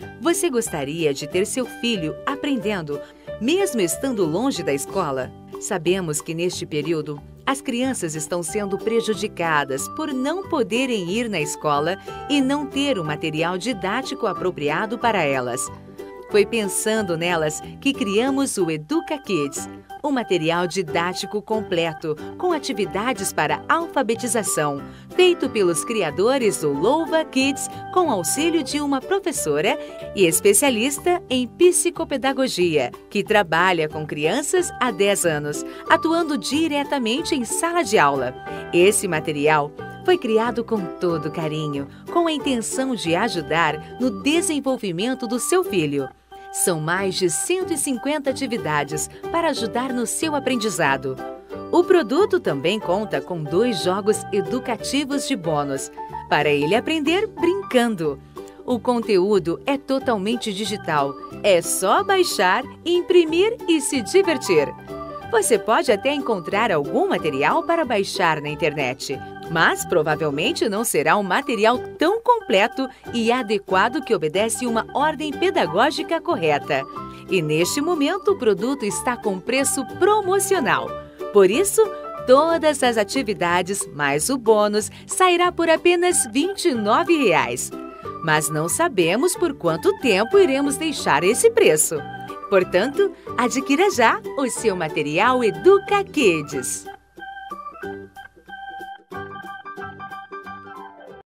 Você gostaria de ter seu filho aprendendo, mesmo estando longe da escola? Sabemos que neste período, as crianças estão sendo prejudicadas por não poderem ir na escola e não ter o material didático apropriado para elas. Foi pensando nelas que criamos o Educa Kids, um material didático completo, com atividades para alfabetização, feito pelos criadores do Louva Kids, com auxílio de uma professora e especialista em psicopedagogia, que trabalha com crianças há 10 anos, atuando diretamente em sala de aula. Esse material foi criado com todo carinho, com a intenção de ajudar no desenvolvimento do seu filho. São mais de 150 atividades para ajudar no seu aprendizado. O produto também conta com 2 jogos educativos de bônus, para ele aprender brincando. O conteúdo é totalmente digital, é só baixar, imprimir e se divertir. Você pode até encontrar algum material para baixar na internet, mas provavelmente não será um material tão completo e adequado que obedece uma ordem pedagógica correta. E neste momento o produto está com preço promocional. Por isso, todas as atividades mais o bônus sairá por apenas R$ 29,00. Mas não sabemos por quanto tempo iremos deixar esse preço. Portanto, adquira já o seu material Educa Kids.